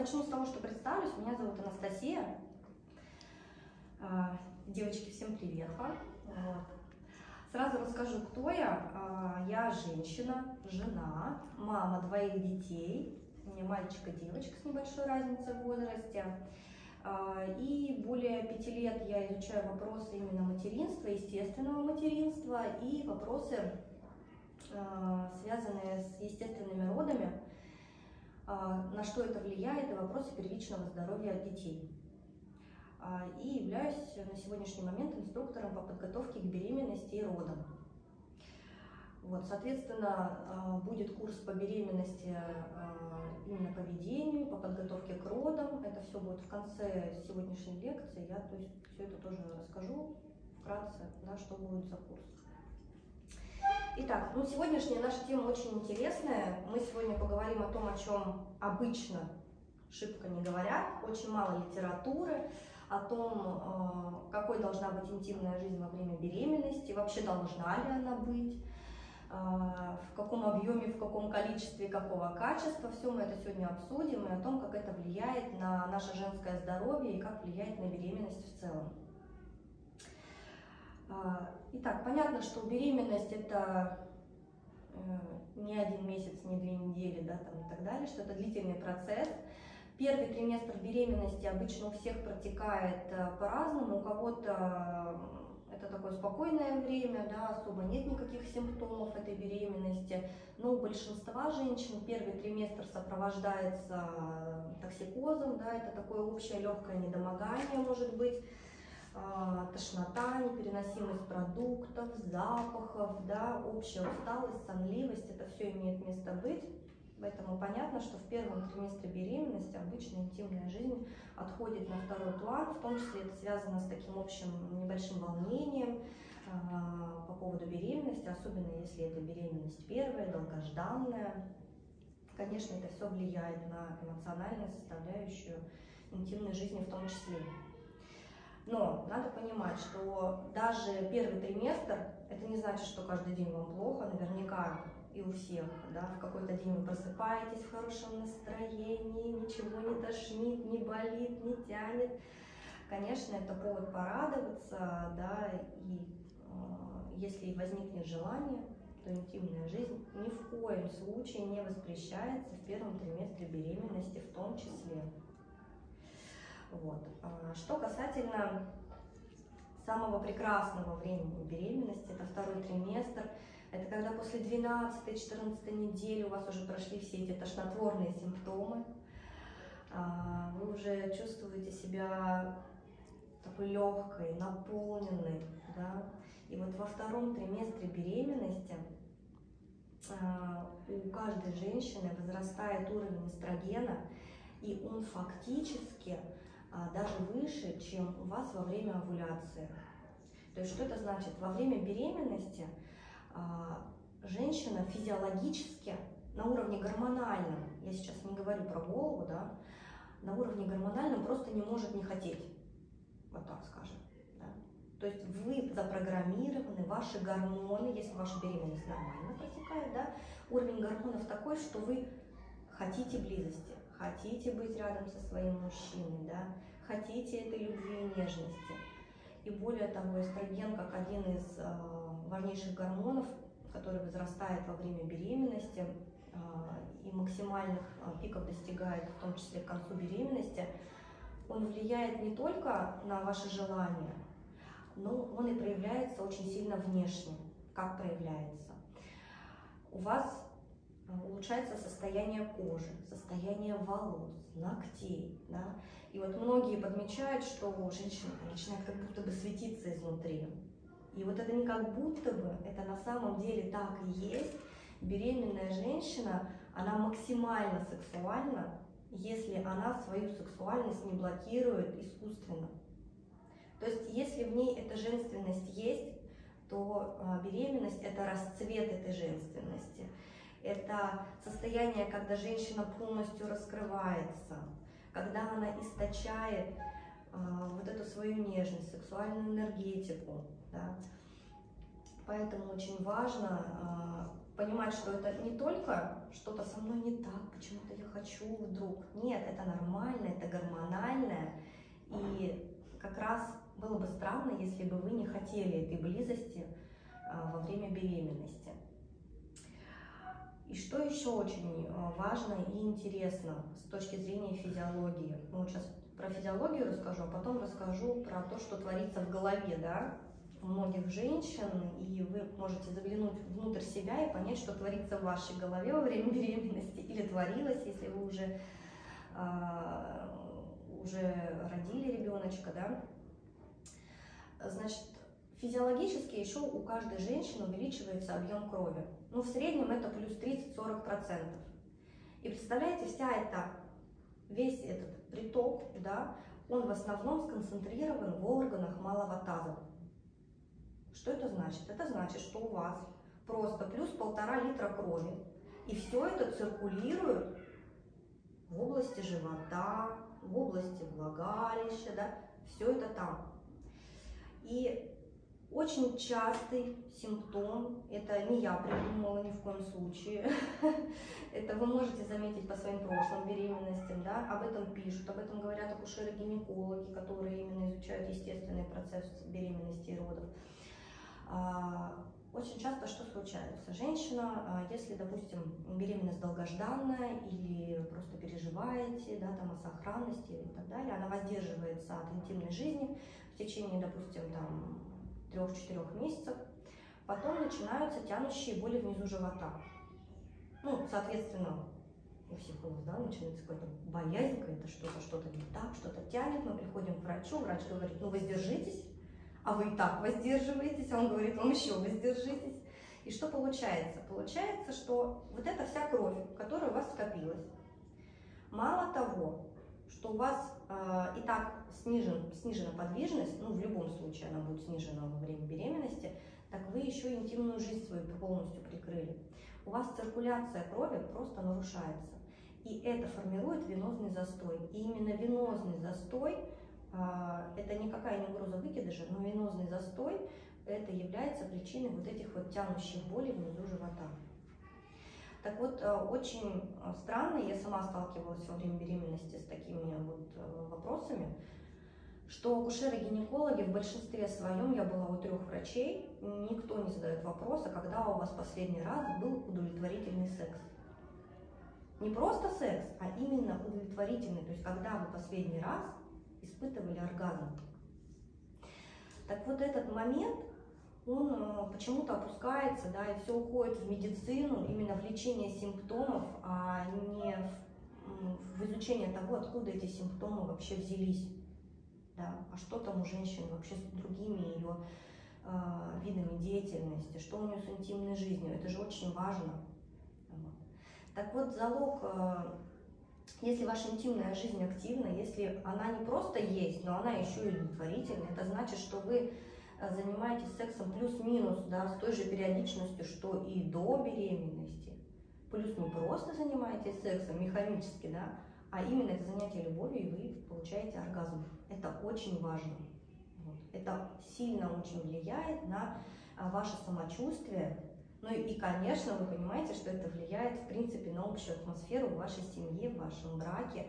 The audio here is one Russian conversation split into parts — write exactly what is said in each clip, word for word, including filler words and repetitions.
Начну с того, что представлюсь. Меня зовут Анастасия. Девочки, всем привет. Вот. Сразу расскажу, кто я. Я женщина, жена, мама двоих детей. У меня мальчик и девочка с небольшой разницей в возрасте. И более пяти лет я изучаю вопросы именно материнства, естественного материнства и вопросы, связанные с естественными родами, на что это влияет, и вопросы первичного здоровья детей. И являюсь на сегодняшний момент инструктором по подготовке к беременности и родам. Вот, соответственно, будет курс по беременности, именно по ведению, по подготовке к родам. Это все будет в конце сегодняшней лекции. Я то есть, все это тоже расскажу вкратце, да, что будет за курс. Итак, ну, сегодняшняя наша тема очень интересная. Мы сегодня поговорим о том, о чем обычно шибко не говорят. Очень мало литературы о том, какой должна быть интимная жизнь во время беременности, вообще должна ли она быть, в каком объеме, в каком количестве, какого качества. Все мы это сегодня обсудим, и о том, как это влияет на наше женское здоровье и как влияет на беременность в целом. Итак, понятно, что беременность это не один месяц, не две недели, да, там, и так далее, что это длительный процесс. Первый триместр беременности обычно у всех протекает по-разному, у кого-то это такое спокойное время, да, особо нет никаких симптомов этой беременности, но у большинства женщин первый триместр сопровождается токсикозом, да, это такое общее легкое недомогание может быть, тошнота, непереносимость продуктов, запахов, да, общая усталость, сонливость, это все имеет место быть. Поэтому понятно, что в первом триместре беременности обычно интимная жизнь отходит на второй план, в том числе это связано с таким общим небольшим волнением э, по поводу беременности, особенно если это беременность первая, долгожданная. Конечно, это все влияет на эмоциональную составляющую интимной жизни в том числе. Но надо понимать, что даже первый триместр, это не значит, что каждый день вам плохо, наверняка и у всех, да, в какой-то день вы просыпаетесь в хорошем настроении, ничего не тошнит, не болит, не тянет. Конечно, это повод порадоваться, да, и э, если возникнет желание, то интимная жизнь ни в коем случае не воспрещается в первом триместре беременности в том числе. Вот. Что касательно самого прекрасного времени беременности, это второй триместр, это когда после двенадцатой-четырнадцатой недели у вас уже прошли все эти тошнотворные симптомы, вы уже чувствуете себя такой легкой, наполненной, да? И вот во втором триместре беременности у каждой женщины возрастает уровень эстрогена, и он фактически даже выше, чем у вас во время овуляции. То есть что это значит? Во время беременности женщина физиологически на уровне гормональном, я сейчас не говорю про голову, да, на уровне гормональном просто не может не хотеть, вот так скажем. Да? То есть вы запрограммированы, ваши гормоны, если ваша беременность нормально протекает, да, уровень гормонов такой, что вы хотите близости, хотите быть рядом со своим мужчиной, да, хотите этой любви и нежности. И более того, эстроген, как один из э, важнейших гормонов, который возрастает во время беременности э, и максимальных э, пиков достигает, в том числе к концу беременности, он влияет не только на ваши желания, но он и проявляется очень сильно внешне. Как проявляется? У вас улучшается состояние кожи, состояние волос, ногтей, да? И вот многие подмечают, что женщина начинает как будто бы светиться изнутри. И вот это не как будто бы, это на самом деле так и есть. Беременная женщина, она максимально сексуальна, если она свою сексуальность не блокирует искусственно. То есть если в ней эта женственность есть, то беременность – это расцвет этой женственности. Это состояние, когда женщина полностью раскрывается, когда она источает э, вот эту свою нежность, сексуальную энергетику. Да? Поэтому очень важно э, понимать, что это не только что-то со мной не так, почему-то я хочу вдруг. Нет, это нормально, это гормональное. И как раз было бы странно, если бы вы не хотели этой близости во время беременности. И что еще очень важно и интересно с точки зрения физиологии. Ну, вот сейчас про физиологию расскажу, а потом расскажу про то, что творится в голове, да, у многих женщин, и вы можете заглянуть внутрь себя и понять, что творится в вашей голове во время беременности, или творилось, если вы уже, э, уже родили ребеночка, да. Значит, физиологически еще у каждой женщины увеличивается объем крови. Ну, в среднем это плюс тридцать-сорок процентов. И представляете, вся эта, весь этот приток, да, он в основном сконцентрирован в органах малого таза. Что это значит? Это значит, что у вас просто плюс полтора литра крови, и все это циркулирует в области живота, в области влагалища, да, все это там. И очень частый симптом, это не я придумала ни в коем случае, это вы можете заметить по своим прошлым беременностям, да, об этом пишут, об этом говорят акушеры-гинекологи, которые именно изучают естественный процесс беременности и родов. Очень часто что случается? Женщина, если, допустим, беременность долгожданная или просто переживаете, да, там, о сохранности и так далее, она воздерживается от интимной жизни в течение, допустим, там, трех-четырех месяцев, потом начинаются тянущие боли внизу живота. Ну, соответственно, у всех у нас, да, начинается какая-то боязнь, это что-то, что-то не так, что-то тянет, мы приходим к врачу, врач говорит, ну, воздержитесь, а вы и так воздерживаетесь, он говорит, вам еще воздержитесь. И что получается? Получается, что вот эта вся кровь, которая у вас скопилась, мало того, что у вас э, и так снижен, снижена подвижность, ну, в любом случае она будет снижена во время беременности, так вы еще интимную жизнь свою полностью прикрыли. У вас циркуляция крови просто нарушается. И это формирует венозный застой. И именно венозный застой, это никакая не угроза выкидыша, но венозный застой, это является причиной вот этих вот тянущих болей внизу живота. Так вот, очень странно, я сама сталкивалась во время беременности с такими вот вопросами, что акушеры-гинекологи в большинстве своем, я была у трех врачей, никто не задает вопроса, когда у вас последний раз был удовлетворительный секс. Не просто секс, а именно удовлетворительный, то есть когда вы последний раз испытывали оргазм. Так вот этот момент, он почему-то опускается, да, и все уходит в медицину, именно в лечение симптомов, а не в, в изучение того, откуда эти симптомы вообще взялись. Да, а что там у женщины вообще с другими ее э, видами деятельности, что у нее с интимной жизнью, это же очень важно. Вот. Так вот, залог, э, если ваша интимная жизнь активна, если она не просто есть, но она еще и удовлетворительна, это значит, что вы занимаетесь сексом плюс-минус, да, с той же периодичностью, что и до беременности. Плюс не просто занимаетесь сексом механически, да, а именно это занятие любовью, и вы получаете оргазм. Это очень важно. Вот. Это сильно очень влияет на ваше самочувствие. Ну и, и, конечно, вы понимаете, что это влияет, в принципе, на общую атмосферу в вашей семье, в вашем браке.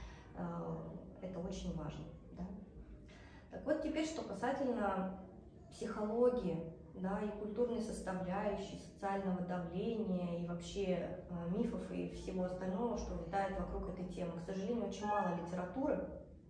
Это очень важно. Да? Так вот, теперь, что касательно психологии, да, и культурной составляющей, социального давления и вообще э, мифов и всего остального, что витает вокруг этой темы. К сожалению, очень мало литературы.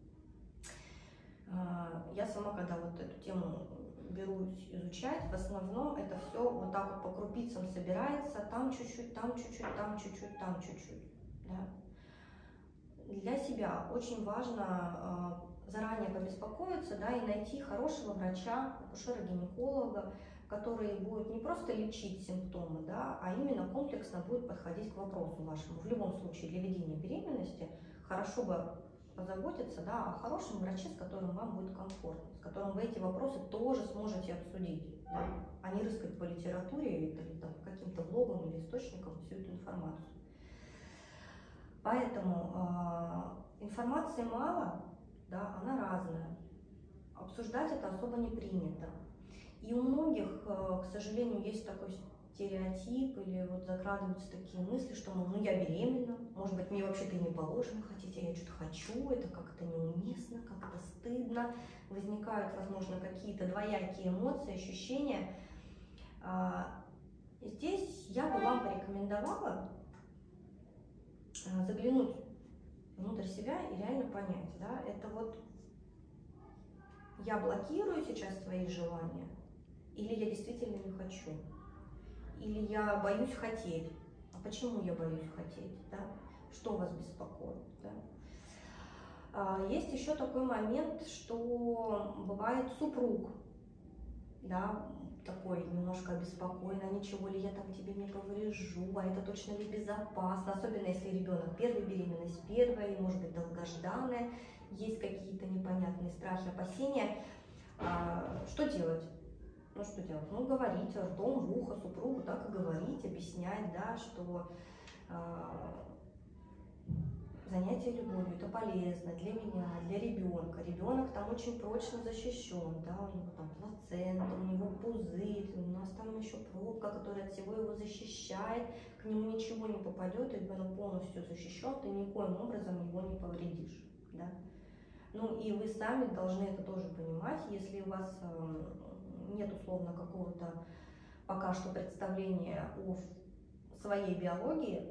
Э, я сама, когда вот эту тему берусь изучать, в основном это все вот так вот по крупицам собирается, там чуть-чуть, там чуть-чуть, там чуть-чуть, там чуть-чуть. Да. Для себя очень важно э, заранее побеспокоиться, да, и найти хорошего врача, акушера-гинеколога, который будет не просто лечить симптомы, да, а именно комплексно будет подходить к вопросу вашему. В любом случае, для ведения беременности хорошо бы позаботиться, да, о хорошем враче, с которым вам будет комфортно, с которым вы эти вопросы тоже сможете обсудить, да, а не рыскать по литературе или там, каким-то блогам или источникам всю эту информацию. Поэтому э, информации мало, да, она разная. Обсуждать это особо не принято. И у многих, к сожалению, есть такой стереотип или вот закрадываются такие мысли, что ну я беременна, может быть мне вообще-то и не положено хотеть, а я что-то хочу, это как-то неуместно, как-то стыдно, возникают, возможно, какие-то двоякие эмоции, ощущения. Здесь я бы вам порекомендовала заглянуть внутрь себя и реально понять, да, это вот я блокирую сейчас свои желания, или я действительно не хочу, или я боюсь хотеть. А почему я боюсь хотеть, да? Что вас беспокоит, да? Есть еще такой момент, что бывает супруг, да, такой немножко обеспокоен, а ничего ли я там тебе не поврежу, а это точно ли безопасно, особенно если ребенок первая беременность, первая, может быть долгожданная, есть какие-то непонятные страхи, опасения. Что делать? Ну что делать? Ну говорить ртом в ухо супругу, так и говорить, объяснять, да, что занятие любовью это полезно для меня, для ребенка. Ребенок там очень прочно защищен, да, у него там плацента, у него пузырь, у нас там еще пробка, которая от всего его защищает, к нему ничего не попадет, и ребенок полностью защищен, ты никоим образом его не повредишь, да. Ну и вы сами должны это тоже понимать, если у вас нет условно какого-то пока что представления о своей биологии,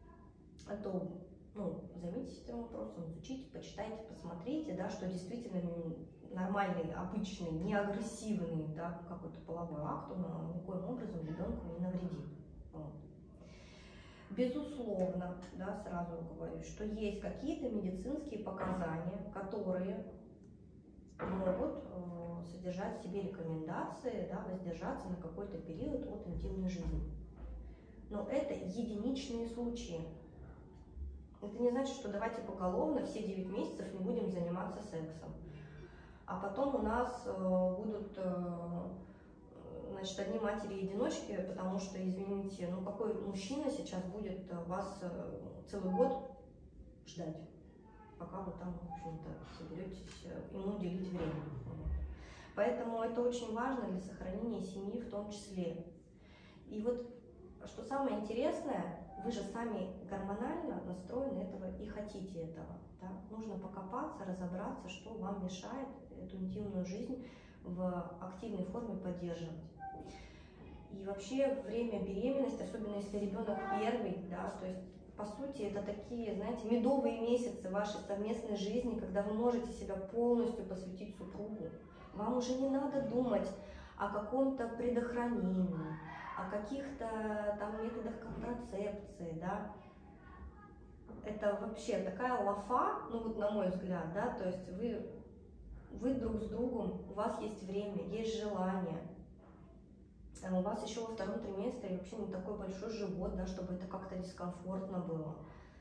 то ну, займитесь этим вопросом, изучите, почитайте, посмотрите, да, что действительно нормальный, обычный, не агрессивный, да, какой-то половой акт, он никоим образом ребенку не навредит. Вот. Безусловно, да, сразу говорю, что есть какие-то медицинские показания, которые могут э, содержать в себе рекомендации, да, воздержаться на какой-то период от интимной жизни. Но это единичные случаи. Это не значит, что давайте поголовно все девять месяцев не будем заниматься сексом. А потом у нас э, будут э, значит, одни матери-одиночки, потому что, извините, ну какой мужчина сейчас будет вас э, целый год ждать, пока вы там, в общем-то, соберетесь ему уделить время. Поэтому это очень важно для сохранения семьи в том числе. И вот, что самое интересное, вы же сами гормонально настроены этого и хотите этого. Да? Нужно покопаться, разобраться, что вам мешает эту интимную жизнь в активной форме поддерживать. И вообще время беременности, особенно если ребенок первый, да, то есть по сути это такие, знаете, медовые месяцы вашей совместной жизни, когда вы можете себя полностью посвятить супругу. Вам уже не надо думать о каком-то предохранении, о каких-то там методах контрацепции, да. Это вообще такая лафа, ну вот на мой взгляд, да, то есть вы, вы друг с другом, у вас есть время, есть желание, у вас еще во втором триместре вообще не такой большой живот, да, чтобы это как-то дискомфортно было.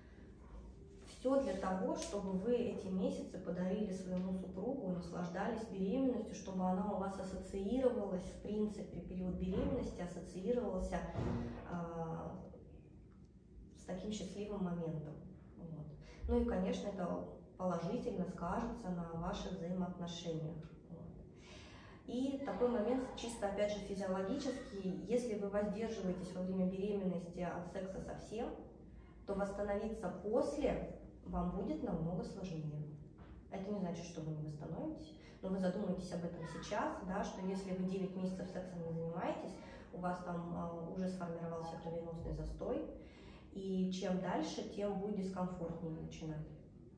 Все для того, чтобы вы эти месяцы подарили своему супругу, наслаждались беременностью, чтобы она у вас ассоциировалась, в принципе, период беременности ассоциировался э, с таким счастливым моментом. Вот. Ну и, конечно, это положительно скажется на ваших взаимоотношениях. Вот. И такой момент чисто, опять же, физиологический. Если вы воздерживаетесь во время беременности от секса совсем, то восстановиться после вам будет намного сложнее. Это не значит, что вы не восстановитесь, но вы задумаетесь об этом сейчас, да, что если вы девять месяцев сексом не занимаетесь, у вас там а, уже сформировался кровеносный застой, и чем дальше, тем будет дискомфортнее начинать.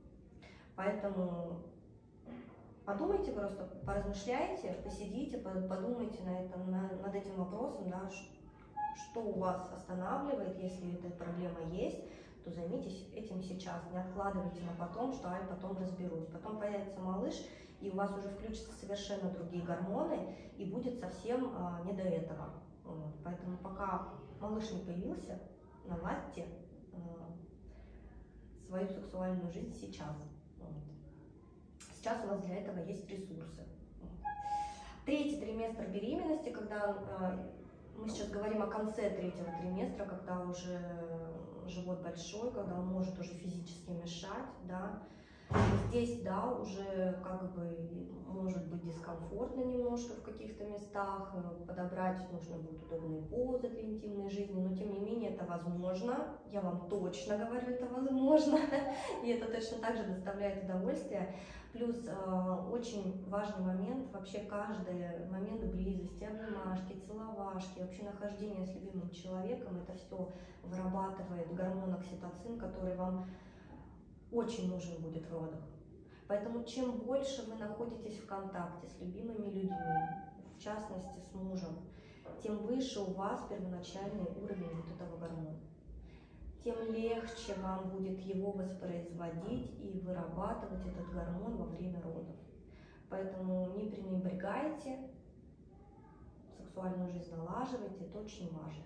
Поэтому подумайте просто, поразмышляйте, посидите, подумайте на этом, на, над этим вопросом, да, что у вас останавливает, если эта проблема есть, то займитесь этим сейчас, не откладывайте на потом, что ай, потом разберусь. Потом появится малыш, и у вас уже включатся совершенно другие гормоны, и будет совсем а, не до этого. Вот. Поэтому пока малыш не появился, наладьте а, свою сексуальную жизнь сейчас. Вот. Сейчас у вас для этого есть ресурсы. Вот. Третий триместр беременности, когда а, мы сейчас говорим о конце третьего триместра, когда уже живот большой, когда он может уже физически мешать, да. Здесь, да, уже как бы может быть дискомфортно немножко в каких-то местах, подобрать нужно будет удобные позы для интимной жизни, но тем не менее это возможно, я вам точно говорю, это возможно, и это точно так же доставляет удовольствие. Плюс э, очень важный момент, вообще каждый момент близости, обнимашки, целовашки, вообще нахождение с любимым человеком, это все вырабатывает гормон окситоцин, который вам очень нужен будет в родах. Поэтому чем больше вы находитесь в контакте с любимыми людьми, в частности с мужем, тем выше у вас первоначальный уровень вот этого гормона. Тем легче вам будет его воспроизводить и вырабатывать этот гормон во время родов. Поэтому не пренебрегайте, сексуальную жизнь налаживайте, это очень важно.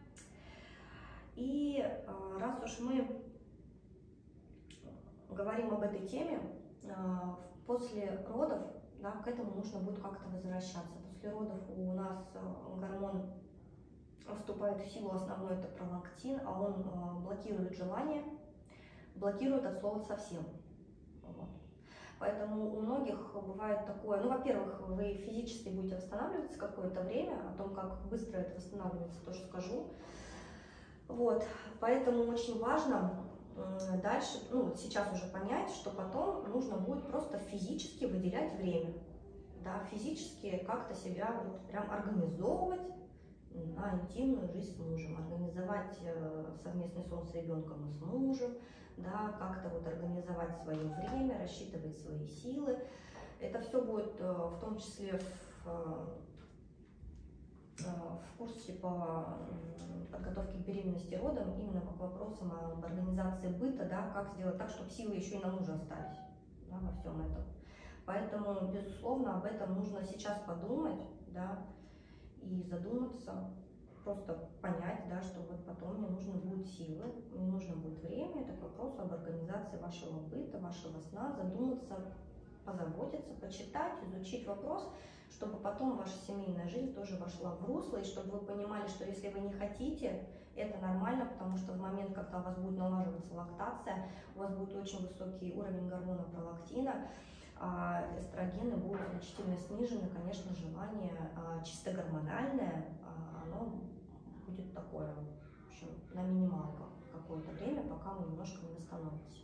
И раз уж мы говорим об этой теме, после родов, да, к этому нужно будет как-то возвращаться. После родов у нас гормон вступает в силу, основной это пролактин, а он блокирует желание, блокирует от слова совсем. Вот. Поэтому у многих бывает такое, ну, во-первых, вы физически будете восстанавливаться какое-то время, о том, как быстро это восстанавливается, тоже скажу. Вот. Поэтому очень важно дальше, ну, сейчас уже понять, что потом нужно будет просто физически выделять время, да, физически как-то себя вот прям организовывать на интимную жизнь с мужем, организовать совместный сон с ребенком и с мужем, да, как-то вот организовать свое время, рассчитывать свои силы. Это все будет в том числе в, в курсе по подготовке к беременности и родам, именно по вопросам об организации быта, да, как сделать так, чтобы силы еще и на мужа остались, да, во всем этом. Поэтому, безусловно, об этом нужно сейчас подумать, да, и задуматься, просто понять, да, что вот потом мне нужны будут силы, мне нужно будет время, это к вопросу об организации вашего быта, вашего сна, задуматься, позаботиться, почитать, изучить вопрос, чтобы потом ваша семейная жизнь тоже вошла в русло, и чтобы вы понимали, что если вы не хотите, это нормально, потому что в момент, когда у вас будет налаживаться лактация, у вас будет очень высокий уровень гормона пролактина, а эстрогены будут значительно снижены, конечно, желание а, чисто гормональное, а, оно будет такое, в общем, на минималках какое-то время, пока вы немножко не восстановитесь.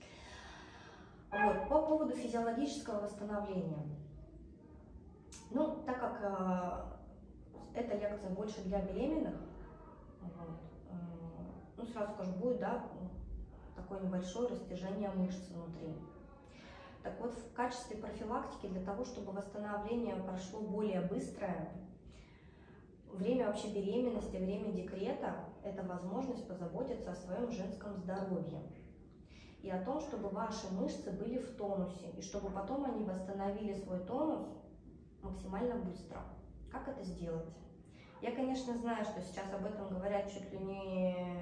Вот, по поводу физиологического восстановления. Ну, так как э, эта лекция больше для беременных, вот, э, ну, сразу скажу, будет, да, такое небольшое растяжение мышц внутри. Так вот, в качестве профилактики, для того, чтобы восстановление прошло более быстрое, время вообще беременности, время декрета – это возможность позаботиться о своем женском здоровье. И о том, чтобы ваши мышцы были в тонусе, и чтобы потом они восстановили свой тонус максимально быстро. Как это сделать? Я, конечно, знаю, что сейчас об этом говорят чуть ли не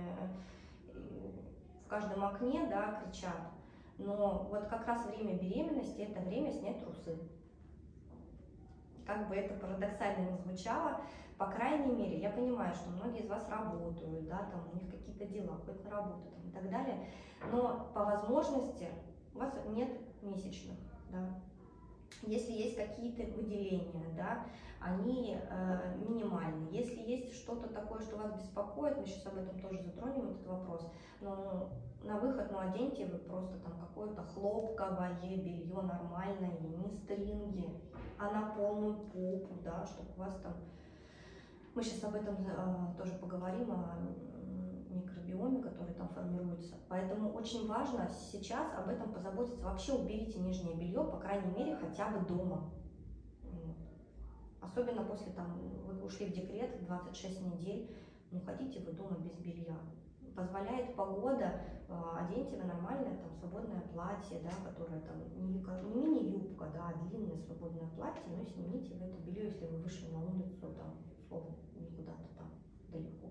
в каждом окне, да, кричат. Но вот как раз время беременности – это время снять трусы. Как бы это парадоксально ни звучало, по крайней мере, я понимаю, что многие из вас работают, да, там у них какие-то дела, ходят на работу там, и так далее, но по возможности у вас нет месячных, да. Если есть какие-то выделения, да, они э, минимальны. Если есть что-то такое, что вас беспокоит, мы сейчас об этом тоже затронем, этот вопрос, но на выход, ну, оденьте вы просто там какое-то хлопковое белье нормальное, не стринги, а на полную попу, да, чтобы у вас там, мы сейчас об этом э, тоже поговорим, о микробиоме, который там формируется. Поэтому очень важно сейчас об этом позаботиться. Вообще уберите нижнее белье, по крайней мере, хотя бы дома. Особенно после, там, вы ушли в декрет, двадцать шесть недель, ну, ходите вы дома без белья. Позволяет погода, оденьте вы нормальное, там, свободное платье, да, которое там, не, не мини-юбка, да, а длинное свободное платье, но снимите вы это белье, если вы вышли на улицу, там, условно, не куда-то там далеко.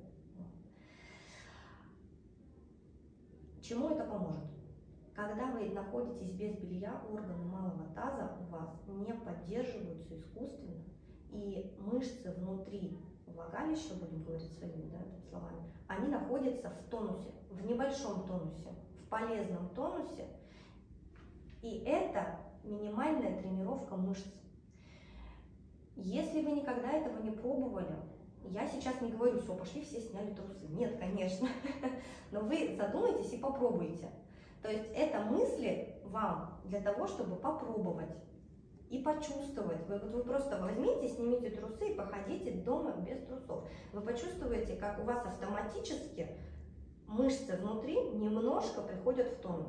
Чему это поможет? Когда вы находитесь без белья, органы малого таза у вас не поддерживаются искусственно, и мышцы внутри влагалища, будем говорить своими, да, словами, они находятся в тонусе, в небольшом тонусе, в полезном тонусе, И это минимальная тренировка мышц. Если вы никогда этого не пробовали, я сейчас не говорю, все, пошли все сняли трусы. Нет, конечно. Но вы задумайтесь и попробуйте. То есть это мысли вам для того, чтобы попробовать и почувствовать. Вы, вот вы просто возьмите, снимите трусы и походите дома без трусов. Вы почувствуете, как у вас автоматически мышцы внутри немножко приходят в тонус.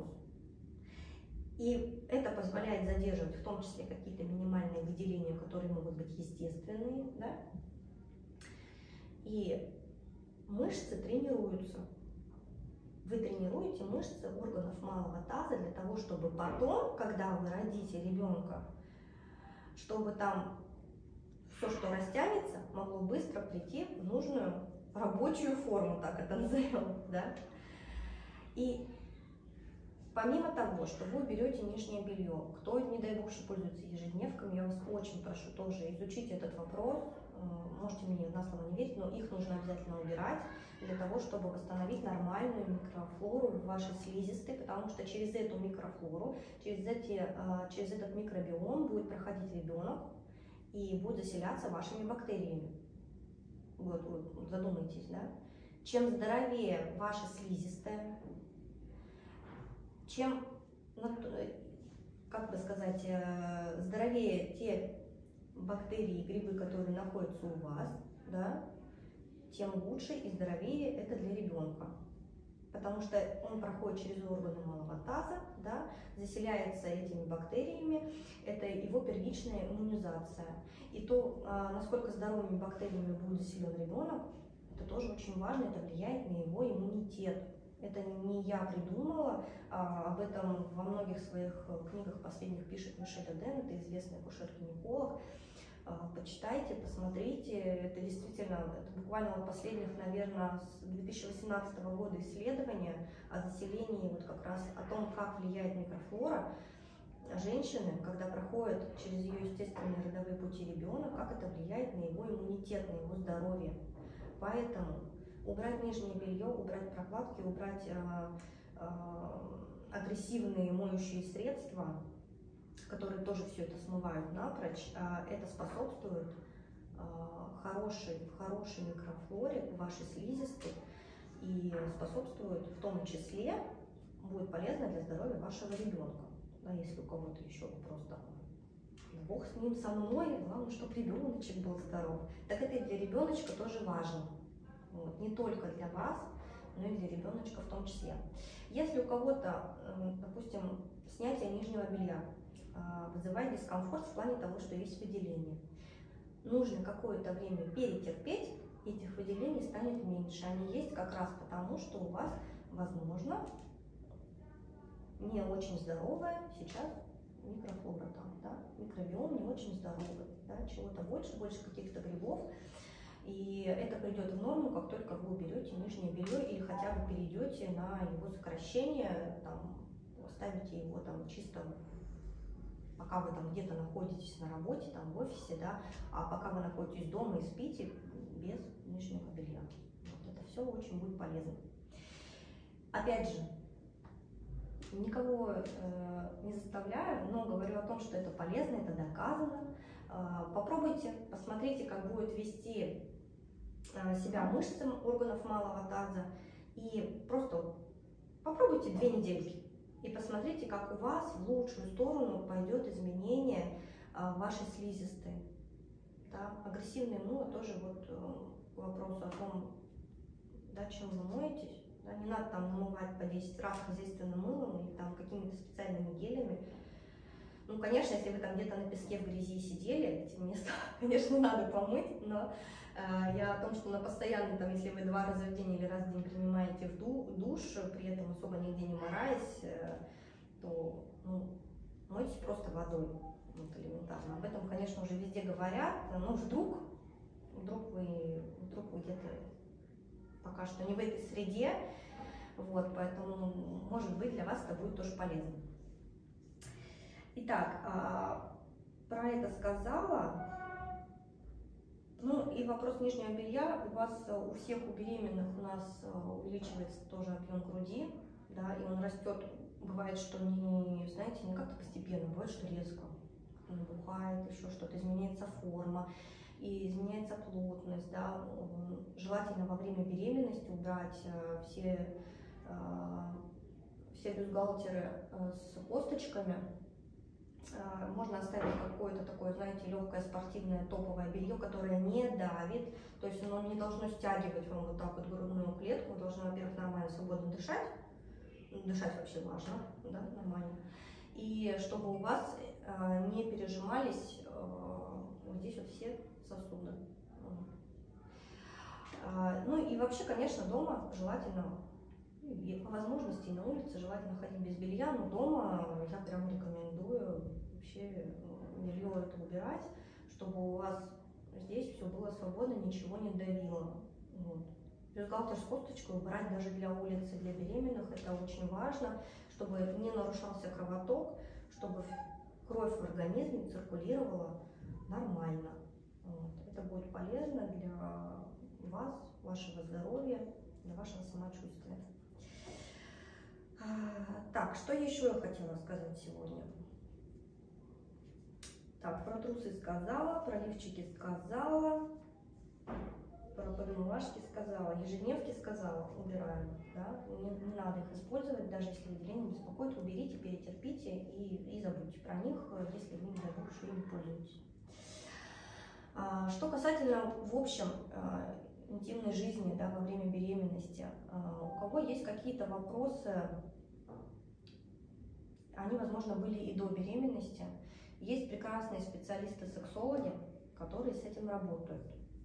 И это позволяет задерживать в том числе какие-то минимальные выделения, которые могут быть естественные. Да? И мышцы тренируются. Вы тренируете мышцы органов малого таза для того, чтобы потом, когда вы родите ребенка, чтобы там все, что растянется, могло быстро прийти в нужную рабочую форму, так это назовем. Да? И помимо того, что вы берете нижнее белье, кто, не дай бог, что пользуется ежедневками, я вас очень прошу тоже изучить этот вопрос. Можете мне на слово не верить, но их нужно обязательно убирать для того, чтобы восстановить нормальную микрофлору в вашей слизистой, потому что через эту микрофлору, через, эти, через этот микробиом будет проходить ребенок и будет заселяться вашими бактериями. Вот, вот задумайтесь, да? Чем здоровее ваша слизистая, чем, как бы сказать, здоровее те бактерии, грибы, которые находятся у вас, да, тем лучше и здоровее это для ребенка. Потому что он проходит через органы малого таза, да, заселяется этими бактериями, это его первичная иммунизация. И то, насколько здоровыми бактериями будет заселен ребенок, это тоже очень важно, это влияет на его иммунитет. Это не я придумала, а, об этом во многих своих книгах последних пишет Мишель Оден, это известный акушер-гинеколог. А, почитайте, посмотрите, это действительно, это буквально вот последних, наверное, с две тысячи восемнадцатого года исследования о заселении, вот как раз о том, как влияет микрофлора женщины, когда проходит через ее естественные родовые пути ребенок, как это влияет на его иммунитет, на его здоровье. Поэтому убрать нижнее белье, убрать прокладки, убрать э, э, агрессивные моющие средства, которые тоже все это смывают напрочь, э, это способствует э, хорошей, хорошей микрофлоре вашей слизистой и способствует в том числе, будет полезно для здоровья вашего ребенка. Да, если у кого-то еще вопрос такой, Бог с ним, со мной, главное, чтобы ребеночек был здоров. Так это и для ребеночка тоже важно. Вот, не только для вас, но и для ребеночка в том числе. Если у кого-то, допустим, снятие нижнего белья вызывает дискомфорт в плане того, что есть выделение, нужно какое-то время перетерпеть, этих выделений станет меньше. Они есть как раз потому, что у вас, возможно, не очень здоровая сейчас микрофлора там, да? Микробиом не очень здоровый, да? Чего-то больше, больше каких-то грибов. И это придет в норму, как только вы уберете нижнее белье или хотя бы перейдете на его сокращение, там, оставите его там чисто, пока вы там где-то находитесь на работе, там в офисе, да, а пока вы находитесь дома и спите без нижнего белья. Вот это все очень будет полезно. Опять же, никого э, не заставляю, но говорю о том, что это полезно, это доказано. Э, попробуйте, посмотрите, как будет вести э, себя мышцы органов малого таза, и просто попробуйте две недельки и посмотрите, как у вас в лучшую сторону пойдет изменение э, вашей слизистой. Да? Агрессивное мыло тоже вот э, к вопросу о том, да, чем вы моетесь. Да, не надо там намывать по десять раз хозяйственным мылом или там какими-то специальными гелями. Ну, конечно, если вы там где-то на песке в грязи сидели, эти места, конечно, надо помыть, но э, я о том, что на постоянно, там, если вы два раза в день или раз в день принимаете в ду душ, при этом особо нигде не мораясь, э, то ну, мойтесь просто водой, вот, элементарно. Об этом, конечно, уже везде говорят, но вдруг, вдруг вы, вдруг вы где-то пока что не в этой среде, вот, поэтому, может быть, для вас это будет тоже полезно. Итак, про это сказала. Ну и вопрос нижнего белья. У вас, у всех, у беременных у нас увеличивается тоже объем груди, да, и он растет бывает, что не, знаете, не как-то постепенно, бывает, что резко набухает, еще что-то, изменяется форма, и изменяется плотность, да. Желательно во время беременности убрать все, все бюстгальтеры с косточками. Можно оставить какое-то такое, знаете, легкое спортивное топовое белье, которое не давит, то есть оно не должно стягивать вам вот так вот грудную клетку, вы должны, во-первых, нормально, свободно дышать, дышать вообще важно, да, нормально, и чтобы у вас э, не пережимались э, вот здесь вот все сосуды. Э, ну и вообще, конечно, дома желательно, и по возможности на улице желательно ходить без белья, но дома я прям рекомендую вообще белье это убирать, чтобы у вас здесь все было свободно, ничего не давило. Вот. Бюстгальтер с косточкой убирать даже для улицы, для беременных, это очень важно, чтобы не нарушался кровоток, чтобы кровь в организме циркулировала нормально. Вот. Это будет полезно для вас, вашего здоровья, для вашего самочувствия. Так, что еще я хотела сказать сегодня? Так, про трусы сказала, про лифчики сказала, про подмывашки сказала, ежедневки сказала, убираем, да? не, не надо их использовать, даже если выделение беспокоит, уберите, перетерпите и, и забудьте про них, если вы, не дай бог, еще не пользуетесь. А, что касательно, в общем, интимной жизни, да, во время беременности, у кого есть какие-то вопросы, они, возможно, были и до беременности. Есть прекрасные специалисты-сексологи, которые с этим работают.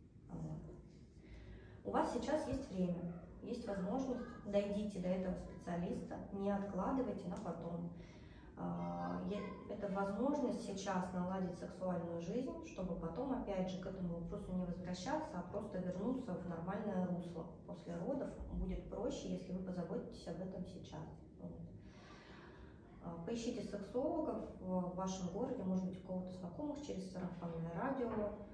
У вас сейчас есть время, есть возможность, дойдите до этого специалиста, не откладывайте на потом. Это возможность сейчас наладить сексуальную жизнь, чтобы потом, опять же, к этому вопросу не возвращаться, а просто вернуться в нормальное русло. После родов будет проще, если вы позаботитесь об этом сейчас. Поищите сексологов в вашем городе, может быть, у кого-то знакомых через сарафанное радио.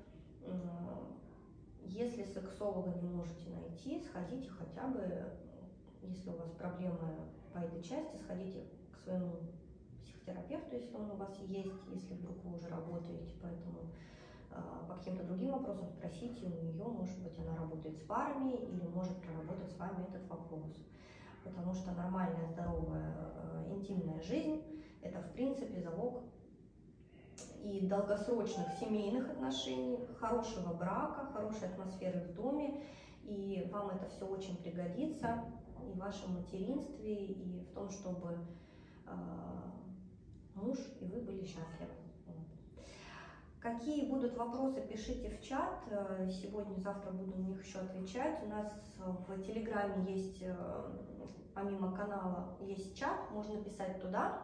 Если сексолога не можете найти, сходите хотя бы, если у вас проблемы по этой части, сходите к своему психотерапевту, если он у вас есть, если вдруг вы уже работаете, поэтому по каким-то другим вопросам спросите у нее, может быть, она работает с парами или может проработать с вами этот вопрос. Потому что нормальная, здоровая, э, интимная жизнь – это, в принципе, залог и долгосрочных семейных отношений, хорошего брака, хорошей атмосферы в доме, и вам это все очень пригодится и в вашем материнстве, и в том, чтобы э, муж и вы были счастливы. Какие будут вопросы, пишите в чат. Сегодня, завтра буду на них еще отвечать. У нас в Телеграме есть, помимо канала, есть чат, можно писать туда.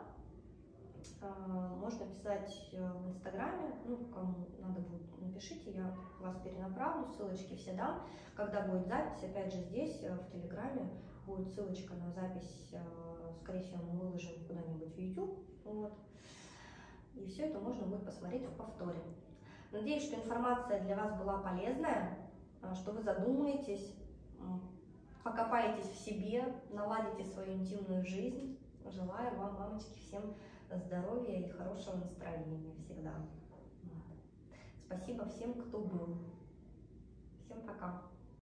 Можно писать в Инстаграме, ну, кому надо будет, напишите, я вас перенаправлю, ссылочки все дам. Когда будет запись, опять же, здесь, в Телеграме, будет ссылочка на запись, скорее всего, мы выложим куда-нибудь в YouTube. Вот. И все это можно будет посмотреть в повторе. Надеюсь, что информация для вас была полезная, что вы задумаетесь, покопаетесь в себе, наладите свою интимную жизнь. Желаю вам, мамочки, всем здоровья и хорошего настроения всегда. Спасибо всем, кто был. Всем пока.